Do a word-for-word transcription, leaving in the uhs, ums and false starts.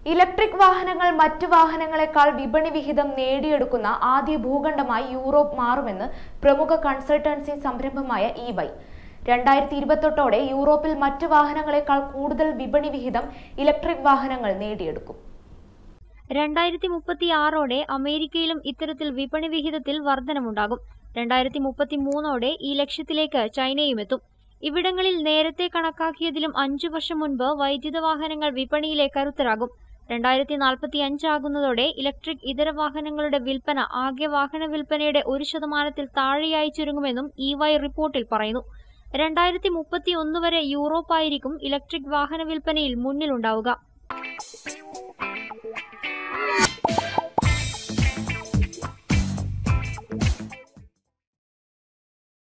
Electric വാഹനങ്ങൾ മറ്റു വാഹനങ്ങളെക്കാൾ വിപണി വിഹിതം നേടിയെടുക്കുന്ന ആദ്യ ഭൂഖണ്ഡമായി യൂറോപ്പ് മാറുമെന്ന് പ്രമുഖ കൺസൾട്ടൻസി സംരംഭമായ ഇവൈ. രണ്ടായിരത്തി ഇരുപത്തെട്ടോടെ യൂറോപ്പിൽ മറ്റു വാഹനങ്ങളെക്കാൾ കൂടുതൽ വിപണി വിഹിതം ഇലക്ട്രിക് വാഹനങ്ങൾ നേടിയെടുക്കും. രണ്ടായിരത്തി മുപ്പത്തി ആറോടെ അമേരിക്കയിലും ഇത്തരത്തിൽ വിപണി വിഹിതത്തിൽ വർധനമുണ്ടാകും. രണ്ടായിരത്തി മുപ്പത്തി മൂന്നോടെ ഈ ലക്ഷ്യത്തിലേക്ക് ചൈനയും എത്തും. ഇവിടങ്ങളിൽ നേരത്തെ കണക്കാക്കിയതിലും അഞ്ചു വർഷം മുൻപ് വൈദ്യുത വാഹനങ്ങൾ വിപണിയിലെ കരുത്തരാകും. രണ്ടായിരത്തി നാൽപ്പത്തി അഞ്ചാകുന്നതോടെ ഇലക്ട്രിക് ഇതര വാഹനങ്ങളുടെ വിൽപ്പന ആകെ വാഹന വിൽപ്പനയുടെ ഒരു ശതമാനത്തിൽ താഴെയായി ചുരുങ്ങുമെന്നും ഇവൈ റിപ്പോർട്ടിൽ പറയുന്നു. രണ്ടായിരത്തി മുപ്പത്തി ഒന്ന് വരെ യൂറോപ്പായിരിക്കും ഇലക്ട്രിക് വാഹന വിൽപ്പനയിൽ മുന്നിലുണ്ടാവുക.